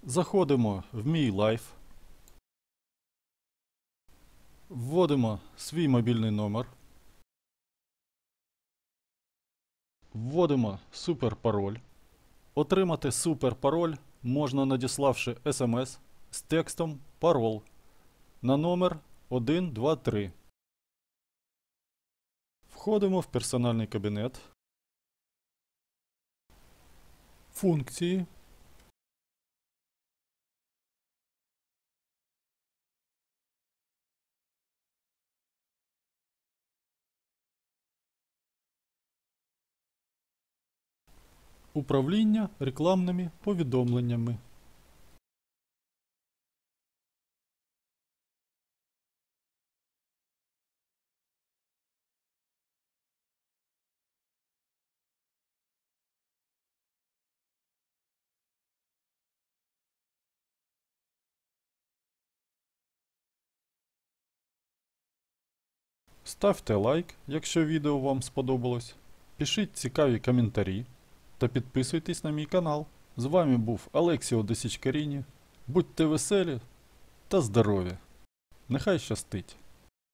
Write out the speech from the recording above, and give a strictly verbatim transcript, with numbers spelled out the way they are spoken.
Заходимо в Мій Лайф. Вводимо свій мобільний номер. Вводимо суперпароль. Отримати суперпароль можна, надіславши смс з текстом парол на номер один два три. Входимо в персональний кабінет. Функції. Управління рекламними повідомленнями. Ставте лайк, якщо відео вам сподобалось. Пишіть цікаві коментарі та підписуйтесь на мій канал. З вами був Алексіо Десічкаріні. Будьте веселі та здорові! Нехай щастить!